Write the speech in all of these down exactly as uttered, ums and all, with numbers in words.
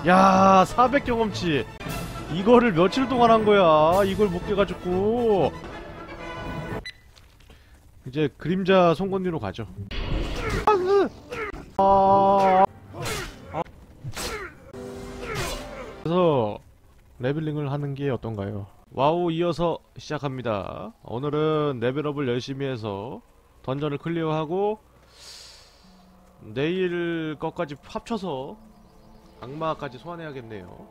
야, 사백 경험치. 이거를 며칠 동안 한 거야. 이걸 못 깨가지고. 이제 그림자 송곳니로 가죠. 아... 그래서 레벨링을 하는 게 어떤가요? 와우, 이어서 시작합니다. 오늘은 레벨업을 열심히 해서 던전을 클리어하고 내일 것까지 합쳐서 악마까지 소환해야겠네요.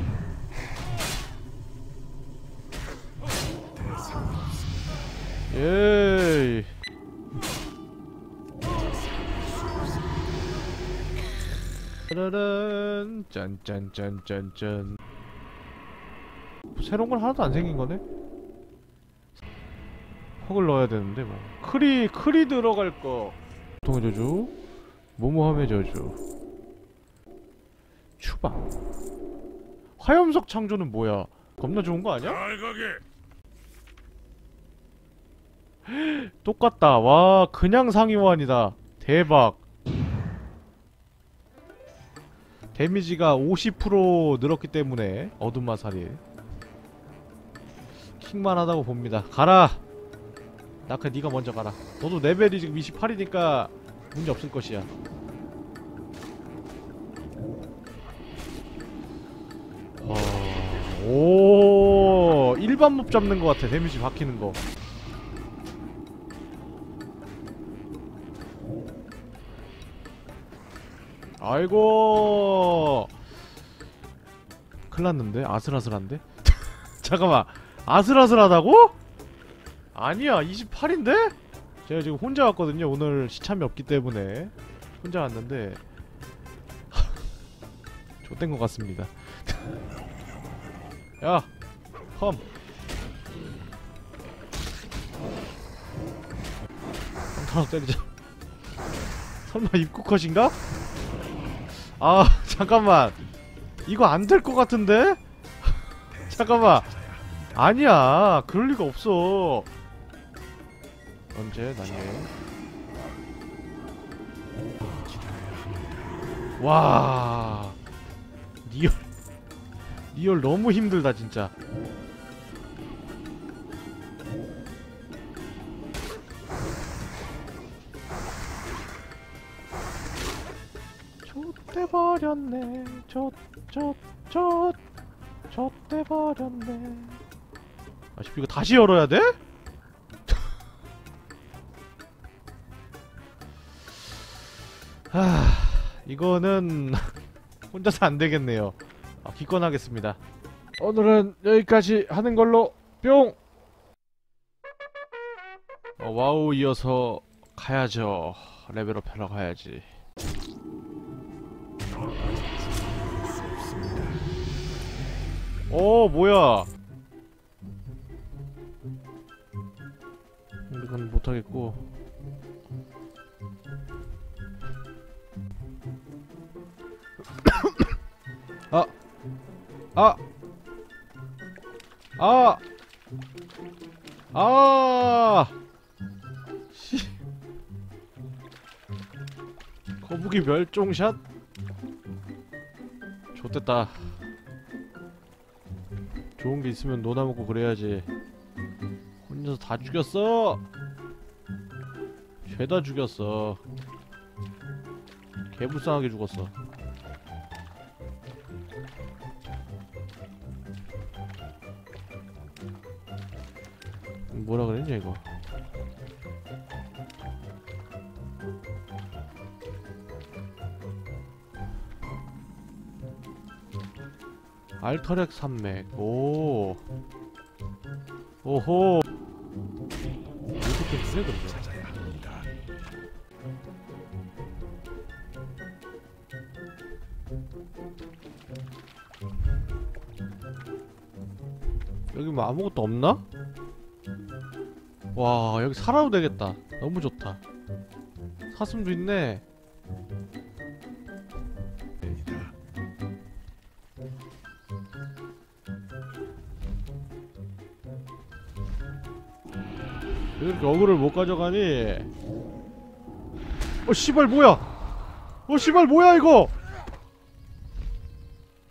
예이. 짜라란 짠짠짠짠짠. 새로운 건 하나도 안 생긴 거네? 헉을 넣어야 되는데 뭐. 크리, 크리 들어갈 거. 보통의 저주, 모모함의 저주, 추방. 화염석 창조는 뭐야? 겁나 좋은 거 아니야? 똑같다. 와, 그냥 상위원이다. 대박. 데미지가 오십 퍼센트 늘었기 때문에 어둠마살이 킹만 하다고 봅니다. 가라! 나크 니가 먼저 가라. 너도 레벨이 지금 이십팔이니까 문제 없을 것이야. 어... 오, 일반 몹 잡는 것 같아. 데미지 박히는 거. 아이고, 큰일났는데? 아슬아슬한데? 잠깐만, 아슬아슬하다고? 아니야, 이십팔인데? 제가 지금 혼자 왔거든요. 오늘 시참이 없기 때문에 혼자 왔는데 좆된 것 같습니다. 야, 컴. 하나 때리자. 설마 입구 컷인가? 아, 잠깐만. 이거 안 될 것 같은데? 잠깐만. 아니야. 그럴 리가 없어. 언제? 나중에. 와. 리얼. 리얼 너무 힘들다, 진짜. 좆대버렸네. 좆, 좆, 좆. 좆대버렸네. 아쉽게 이거 다시 열어야 돼? 하... 이거는 혼자서 안 되겠네요. 아, 기권하겠습니다. 오늘은 여기까지 하는 걸로 뿅! 어, 와우 이어서 가야죠. 레벨업 하러 가야지. 오, 뭐야? 이건 못하겠고. 아! 아! 아! 아! 씨. 거북이 멸종샷? 좋댔다. 좋은 게 있으면 논아먹고 그래야지. 혼자서 다 죽였어! 죄다 죽였어. 개불쌍하게 죽었어. 뭐라 그랬냐 이거. 알터렉 산맥. 오. 오호. 이렇게 쓰네 그러면. 여기 뭐 아무것도 없나? 와, 여기 살아도 되겠다. 너무 좋다. 사슴도 있네. 왜 이렇게 어그를 못 가져가니? 어 씨발 뭐야? 어 씨발 뭐야 이거?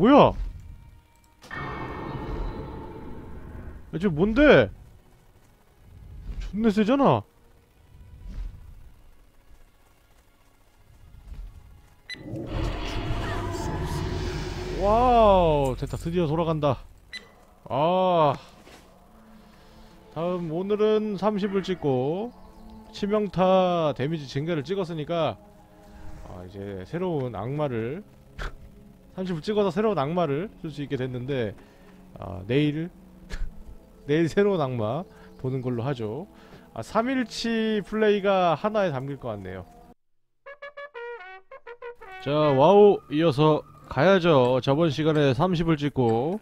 뭐야? 야, 쟤 뭔데? 존나 세잖아. 와우, 됐다. 드디어 돌아간다. 아, 다음 오늘은 삼십을 찍고 치명타 데미지 증가를 찍었으니까 아, 이제 새로운 악마를 삼십을 찍어서 새로운 악마를 쓸 수 있게 됐는데 아, 내일 내일 새로운 악마 보는 걸로 하죠. 아, 삼일치 플레이가 하나에 담길 것 같네요. 자, 와우 이어서 가야죠. 저번 시간에 삼십을 찍고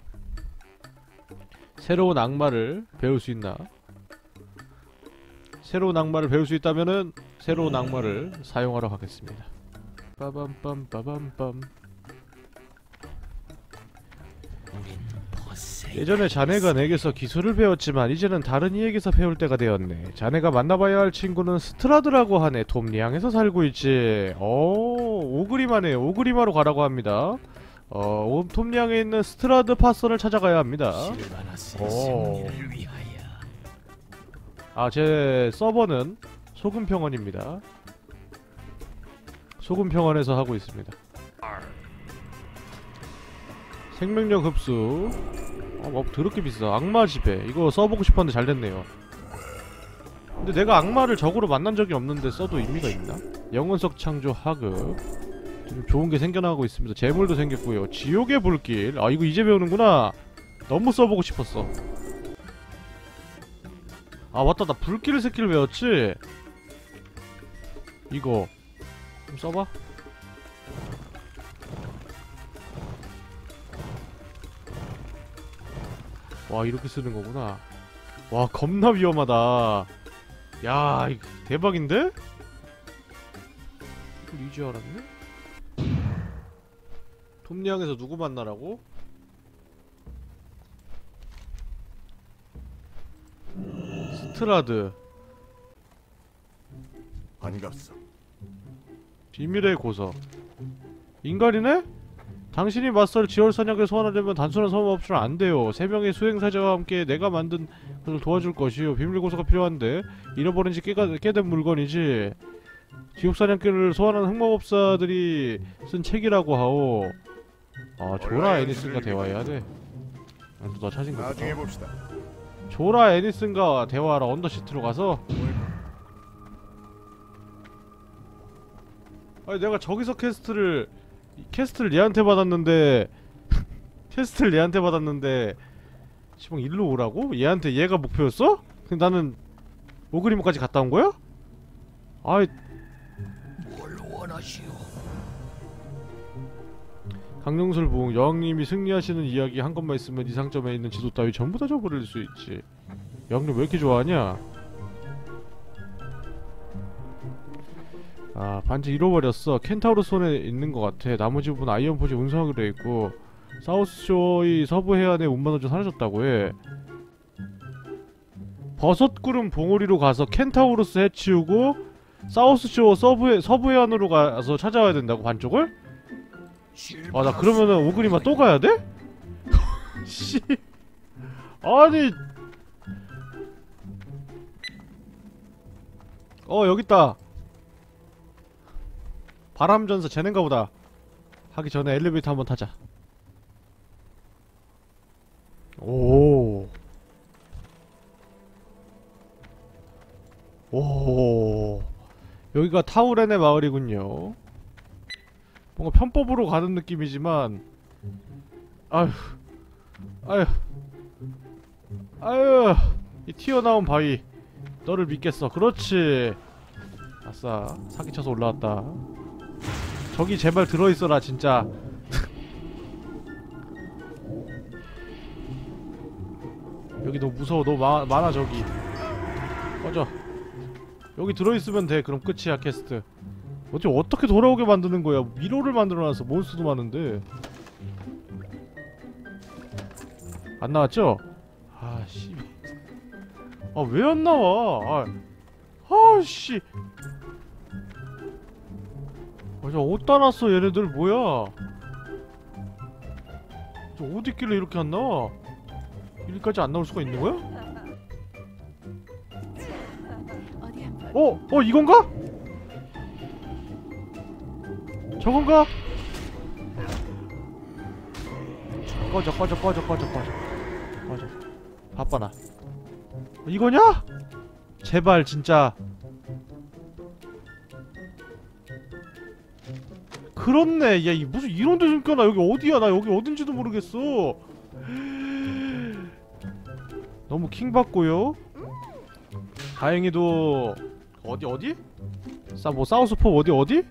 새로운 악마를 배울 수 있나? 새로운 악마를 배울 수 있다면은 새로운 악마를 사용하러 가겠습니다. 빠밤빰 빠밤빰. 예전에 자네가 내게서 기술을 배웠지만 이제는 다른 이에게서 배울 때가 되었네. 자네가 만나봐야 할 친구는 스트라드라고 하네. 돔리앙에서 살고 있지. 오, 오그리마네. 오그리마로 가라고 합니다. 어, 돔리앙에 있는 스트라드 파선을 찾아가야 합니다. 오. 아, 제 서버는 소금평원입니다. 소금평원에서 하고 있습니다. 생명력 흡수. 어, 뭐 더럽게 비싸. 악마 지배. 이거 써보고 싶었는데 잘 됐네요. 근데 내가 악마를 적으로 만난 적이 없는데 써도 의미가 있나? 영혼석 창조 하급. 좀 좋은 게 생겨나고 있습니다. 재물도 생겼고요. 지옥의 불길. 아, 이거 이제 배우는구나. 너무 써보고 싶었어. 아, 맞다. 나 불길 스킬 배웠지? 이거 좀 써봐. 와, 이렇게 쓰는 거구나. 와, 겁나 위험하다. 야, 이거 대박인데? 이걸 이제 알았네? 톱니앙에서 누구 만나라고? 스트라드. 반갑소. 비밀의 고서. 인간이네? 당신이 맞설 지월선약을 소환하려면 단순한 소환 없이는 안 돼요. 세 명의 수행사자와 함께 내가 만든 것을 도와줄 것이요. 비밀 고서가 필요한데 잃어버린 지 깨가, 깨된 물건이지. 지옥사냥꾼을 소환하는 흑마법사들이 쓴 책이라고 하오. 아, 조라 애니슨과 대화해야 돼. 아, 너 찾은 거구나. 나중에 봅시다. 조라 애니슨과 대화하러 언더시티로 가서. 아니, 내가 저기서 퀘스트를 퀘스트를 얘한테 받았는데 퀘스트를 얘한테 받았는데 시방 일로 오라고? 얘한테 얘가 목표였어? 근데 나는 오그리모까지 갔다 온 거야? 아이, 뭘 원하시오? 강령술 부흥. 여왕님이 승리하시는 이야기 한 것만 있으면 이 상점에 있는 지도 따위 전부 다 줘버릴 수 있지. 여왕님 왜 이렇게 좋아하냐? 아, 반지 잃어버렸어. 켄타우로 손에 있는 것 같아. 나머지 부분 아이언 포지 운송하기로 했고 사우스쇼의 서부 해안에 운반원주 사라졌다고 해. 버섯구름 봉우리로 가서 켄타우로스 해치우고 사우스쇼 서부, 서부 해안으로 가서 찾아와야 된다고, 반쪽을? 아, 나 그러면은 오그리마 또 가야 돼? 씨. 아니. 어, 여깄다. 바람전사 쟤넨가 보다. 하기 전에 엘리베이터 한번 타자. 오. 오. 여기가 타우렌의 마을이군요. 뭔가 편법으로 가는 느낌이지만, 아휴, 아휴, 아휴, 이 튀어나온 바위. 너를 믿겠어. 그렇지. 아싸, 사기쳐서 올라왔다. 저기 제발 들어있어라 진짜. 여기 너무 무서워. 너무 마, 많아 저기. 꺼져. 여기 들어있으면 돼. 그럼 끝이야 퀘스트. 어째 어떻게 돌아오게 만드는 거야. 미로를 만들어놨어. 몬스터도 많은데. 안 나왔죠? 아 씨. 아 왜 안 나와? 아, 아씨. 아, 저 어디다 놨어 얘네들. 뭐야? 어디 있길래 이렇게 안 나와? 여기까지 안 나올 수가 있는 거야? 어디 한번 어? 어 이건가? 저건가? 꺼져 꺼져 꺼져 꺼져 꺼져 꺼져. 바빠나. 이거냐? 제발 진짜. 그렇네. 야, 이 무슨 이런 데 좀 껴나. 여기 어디야? 나 여기 어딘지도 모르겠어. 너무 킹 받고요. 다행히도 어디 어디? 싸 뭐 사우스포 어디 어디?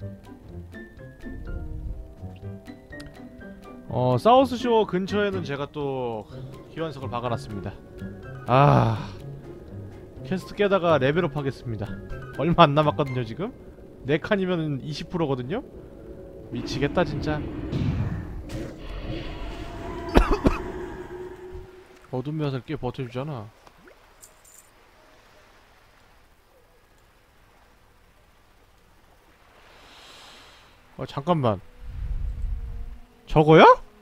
어 사우스쇼어 근처에는 제가 또 기관석을 박아놨습니다. 아 퀘스트 깨다가 레벨업 하겠습니다. 얼마 안 남았거든요 지금. 네 칸이면 이십 퍼센트거든요. 미치겠다 진짜. 어둠 묘사를 꽤 버텨주잖아. 어 잠깐만. 저거야?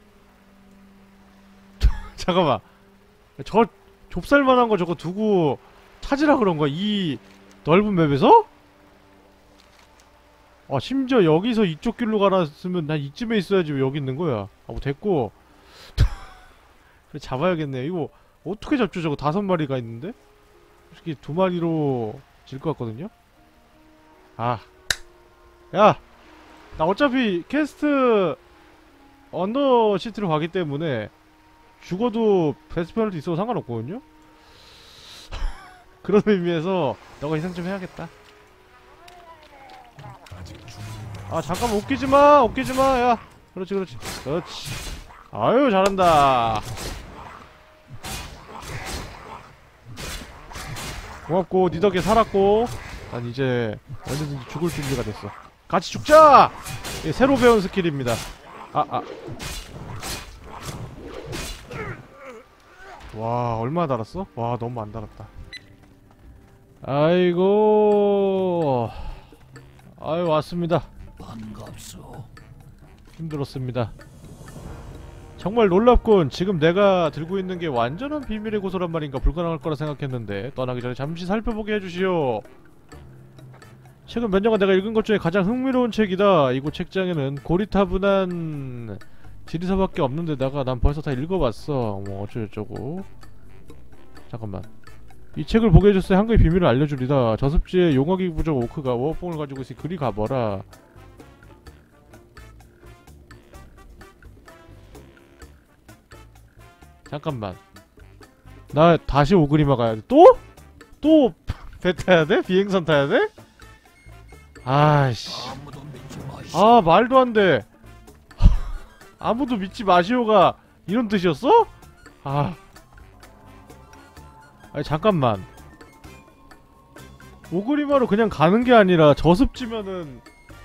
잠깐만. 저 좁쌀만한 거 저거 두고 찾으라 그런 거야? 이 넓은 맵에서? 아 심지어 여기서 이쪽 길로 가놨으면 난 이쯤에 있어야지 왜 여기 있는 거야? 아 뭐 됐고. 그래 잡아야겠네. 이거 어떻게 잡죠? 저거 다섯 마리가 있는데? 솔직히 두 마리로 질 것 같거든요? 아 야! 나 어차피 퀘스트 언더 시티로 가기 때문에 죽어도 베스트 페널티 있어도 상관없거든요? 그런 의미에서 너가 희생 좀 해야겠다. 아 잠깐만 웃기지마 웃기지마 야 그렇지 그렇지 그렇지. 아유 잘한다. 고맙고 니 덕에 살았고 난 이제 언제든지 죽을 준비가 됐어. 같이 죽자! 예, 새로 배운 스킬입니다. 아, 아. 와, 얼마나 달았어? 와, 너무 안 달았다. 아이고. 아유, 왔습니다. 반갑소. 힘들었습니다. 정말 놀랍군. 지금 내가 들고 있는 게 완전한 비밀의 고소란 말인가. 불가능할 거라 생각했는데 떠나기 전에 잠시 살펴보게 해주시오. 최근 몇 년간 내가 읽은 것 중에 가장 흥미로운 책이다. 이곳 책장에는 고리타분한 지리서밖에 없는데다가 난 벌써 다 읽어봤어. 뭐 어쩌고저쩌고. 잠깐만. 이 책을 보게 해줬으니 한국의 비밀을 알려주리다. 저습지에 용어기 부족 오크가 워뽕을 가지고 있으니 그리 가버라. 잠깐만. 나 다시 오그리마 가야 돼. 또? 또 배 타야 돼? 비행선 타야 돼? 아이씨. 아무도 믿지 마시오. 아 말도 안 돼. 아무도 믿지 마시오가 이런 뜻이었어? 아. 아니 잠깐만. 오그리마로 그냥 가는 게 아니라 저습지면은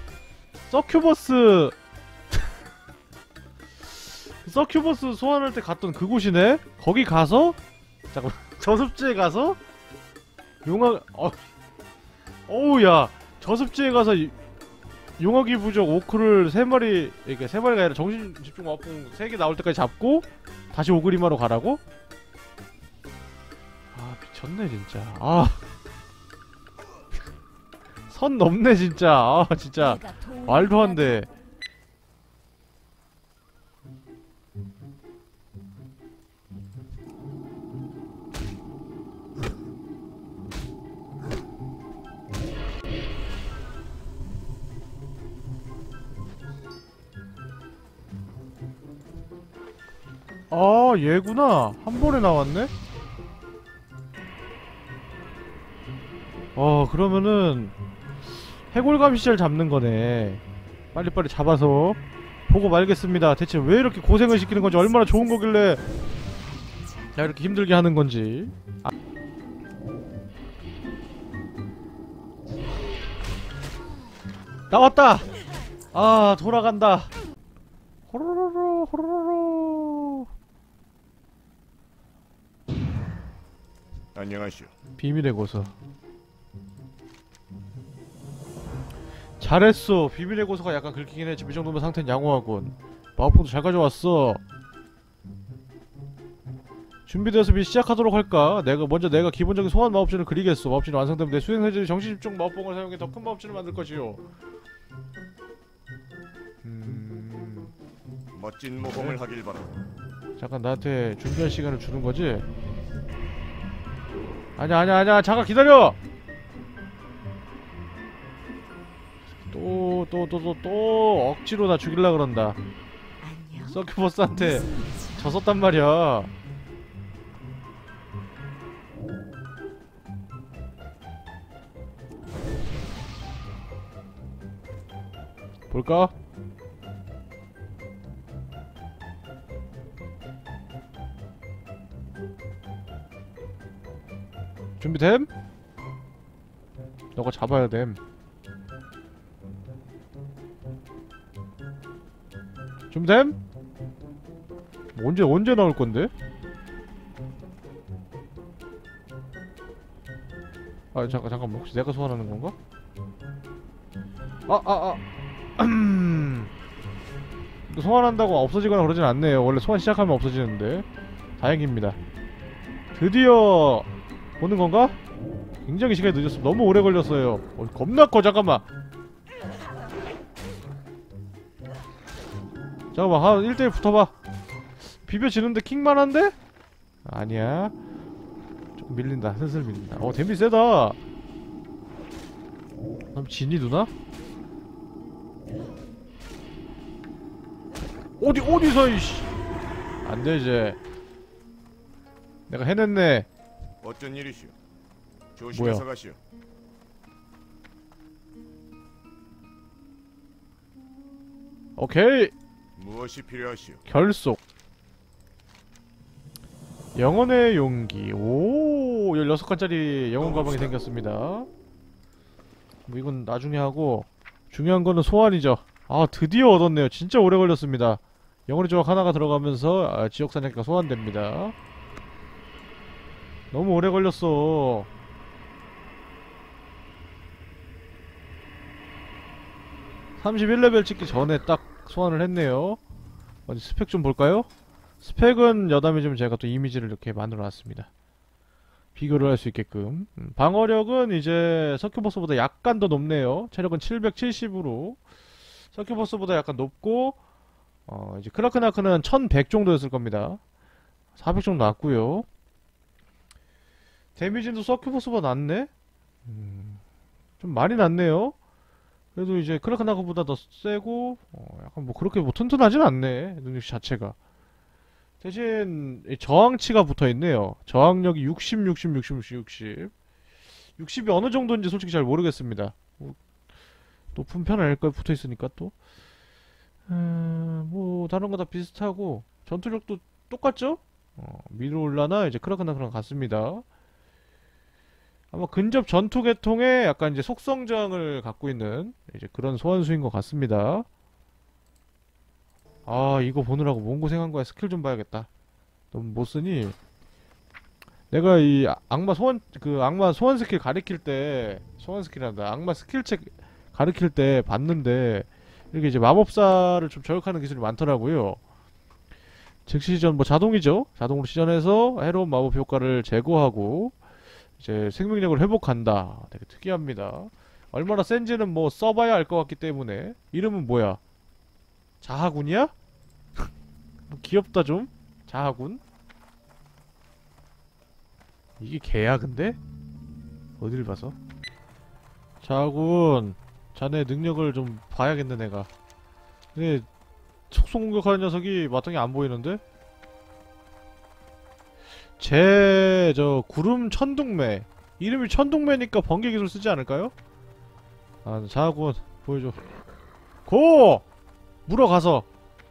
서큐버스 서큐버스 소환할 때 갔던 그곳이네? 거기 가서 잠깐만 저습지에 가서 용화 어 어우 야 저습지에 가서 용화기 부족 오크를 세 마리 이렇게 세 마리가 아니라 정신 집중 와풍 세 개 나올 때까지 잡고 다시 오그리마로 가라고? 아 미쳤네 진짜. 아 선 넘네 진짜. 아 진짜 말도 안 돼. 아 얘구나. 한 번에 나왔네? 어 그러면은 해골감 시절 잡는 거네. 빨리빨리 잡아서 보고 말겠습니다. 대체 왜 이렇게 고생을 시키는 건지, 얼마나 좋은 거길래 야 이렇게 힘들게 하는 건지. 아. 나왔다! 아 돌아간다. 호로로로 호로로로. 안녕하시오. 비밀의 고서. 잘했어. 비밀의 고서가 약간 긁히긴 해. 지금 이 정도면 상태는 양호하군. 마법봉도 잘 가져왔어. 준비되어서 미 시작하도록 할까? 내가 먼저 내가 기본적인 소환 마법진을 그리겠소. 마법진이 완성되면 내 수행사질이 정신집중 마법봉을 사용해 더 큰 마법진을 만들 것이요. 음... 멋진 모험을 하길 바란다. 잠깐 나한테 준비할 시간을 주는 거지? 아니야 아니야 아니야 잠깐 기다려! 또 또 또 또 또 억지로 나 죽일라 그런다. 안녕. 서큐버스한테 졌었단 말이야. 볼까? 준비됨? 너가 잡아야 됨. 준비됨? 언제 언제 나올 건데? 아 잠깐 잠깐만 혹시 내가 소환하는 건가? 아 아 아. 소환한다고 없어지거나 그러진 않네요. 원래 소환 시작하면 없어지는데 다행입니다. 드디어 오는 건가? 굉장히 시간이 늦었어. 너무 오래 걸렸어요. 어, 겁나 커. 잠깐만. 잠깐만. 한 일 대 일 붙어봐. 비벼지는데 킹만한데? 아니야. 좀 밀린다. 슬슬 밀린다. 어 데미 세다. 그럼 진이 누나? 어디 어디서 이씨. 안돼 이제. 내가 해냈네. 어쩐 일이시오? 조심해서 뭐야? 가시오. 오케이. 무엇이 필요하시오? 결속. 영혼의 용기. 오, 열여섯 칸짜리 영혼 가방이 생겼습니다. 뭐 이건 나중에 하고 중요한 거는 소환이죠. 아, 드디어 얻었네요. 진짜 오래 걸렸습니다. 영혼의 조각 하나가 들어가면서 아, 지역 사냥개가 소환됩니다. 너무 오래 걸렸어. 삼십일 레벨 찍기 전에 딱 소환을 했네요. 어디 스펙 좀 볼까요? 스펙은 여담이지만 제가 또 이미지를 이렇게 만들어 놨습니다. 비교를 할 수 있게끔. 음, 방어력은 이제 서큐버스보다 약간 더 높네요. 체력은 칠백칠십으로 서큐버스보다 약간 높고 어 이제 크라크나크는 천백 정도였을 겁니다. 사백 정도 낮고요. 데미지도 서큐버스보다 낮네? 음, 좀 많이 낮네요. 그래도 이제 크라크나크보다 더 세고 어, 약간 뭐 그렇게 뭐 튼튼하진 않네. 능력 자체가. 대신 이 저항치가 붙어있네요. 저항력이 육십, 육십, 육십, 육십, 육십. 육십이 어느 정도인지 솔직히 잘 모르겠습니다. 뭐, 높은 편 아닐까요? 붙어있으니까 또. 음, 뭐 다른 거 다 비슷하고 전투력도 똑같죠? 어, 미르올라나 이제 크라크나크랑 같습니다. 아마 근접 전투 계통에 약간 이제 속성 저항을 갖고 있는 이제 그런 소환수인 것 같습니다. 아 이거 보느라고 뭔 고생한 거야. 스킬 좀 봐야겠다. 너무 못 쓰니 내가 이 아- 악마 소환 그 악마 소환 스킬 가리킬 때 소환 스킬이란다. 악마 스킬책 가리킬 때 봤는데 이렇게 이제 마법사를 좀 저격하는 기술이 많더라고요. 즉시 시전 뭐 자동이죠. 자동으로 시전해서 해로운 마법 효과를 제거하고 이제 생명력을 회복한다. 되게 특이합니다. 얼마나 센지는 뭐 써봐야 알 것 같기 때문에. 이름은 뭐야? 자하군이야? 뭐 귀엽다 좀. 자하군. 이게 개야 근데? 어딜 봐서? 자하군, 자네 능력을 좀 봐야겠네 내가. 근데 속성 공격하는 녀석이 마땅히 안 보이는데? 제 저 구름 천둥매. 이름이 천둥매니까 번개 기술 쓰지 않을까요? 아 자하군 보여줘. 고! 물어가서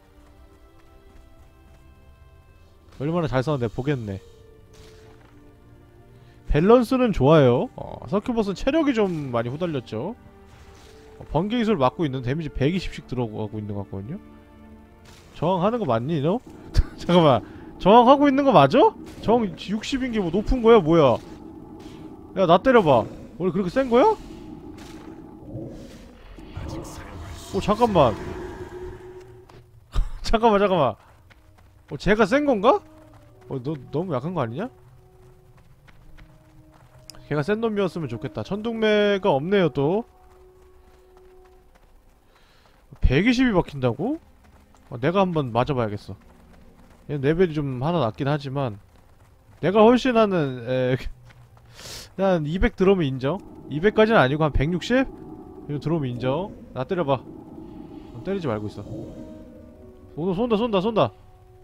얼마나 잘 싸웠는데 보겠네. 밸런스는 좋아요. 어, 서큐버스는 체력이 좀 많이 후달렸죠. 어, 번개 기술 맞고 있는 데미지 백이십씩 들어가고 있는 것 같거든요. 저항하는 거 맞니 너? 잠깐만, 저항하고 있는 거 맞아? 저항 육십인 게 뭐 높은 거야 뭐야? 야 나 때려봐. 원래 그렇게 센 거야? 오 잠깐만. 잠깐만 잠깐만. 어 쟤가 센 건가? 어, 너 너무 약한 거 아니냐? 걔가 센 놈이었으면 좋겠다. 천둥매가 없네요 또. 백이십이 박힌다고? 어, 내가 한번 맞아봐야겠어. 얘 레벨이 좀 하나 낮긴 하지만 내가 훨씬 하는 에... 한 이백 들어오면 인정. 이백까지는 아니고 한 백육십? 이거 들어오면 인정. 나 때려봐. 때리지 말고 있어. 오, 쏜다 쏜다 쏜다.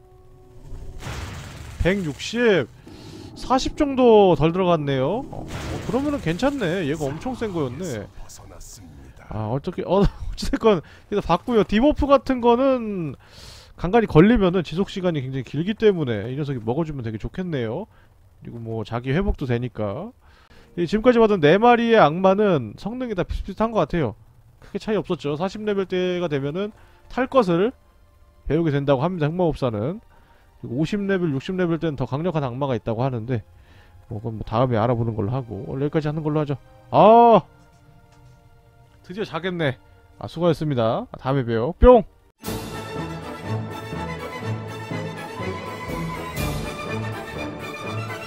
백육십. 사십 정도 덜 들어갔네요. 어, 어, 그러면은 괜찮네. 얘가 엄청 센 거였네. 아, 어떻게 어 어찌됐건 그래서 봤고요. 디버프 같은 거는 간간히 걸리면은 지속 시간이 굉장히 길기 때문에 이 녀석이 먹어주면 되게 좋겠네요. 그리고 뭐 자기 회복도 되니까. 이 지금까지 받은 네 마리의 악마는 성능이 다 비슷비슷한 것 같아요. 크게 차이 없었죠. 사십 레벨 때가 되면은 탈 것을 배우게 된다고 합니다. 흑마법사는. 오십 레벨, 육십 레벨 때는 더 강력한 악마가 있다고 하는데 뭐 그건 뭐 다음에 알아보는 걸로 하고 오늘 여기까지 하는 걸로 하죠. 아 드디어 자겠네. 아 수고하셨습니다. 다음에 봬요. 뿅.